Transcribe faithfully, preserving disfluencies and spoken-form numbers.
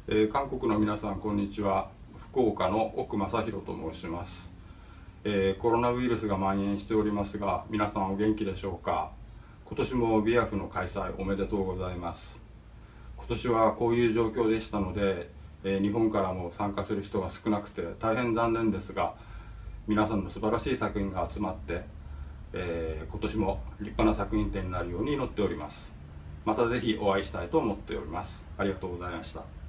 えー、韓国の皆さんこんにちは。福岡の奥正弘と申します。えー、コロナウイルスが蔓延しておりますが、皆さんお元気でしょうか。今年もビアフの開催おめでとうございます。今年はこういう状況でしたので、えー、日本からも参加する人が少なくて大変残念ですが、皆さんの素晴らしい作品が集まって、えー、今年も立派な作品展になるように祈っております。またぜひお会いしたいと思っております。ありがとうございました。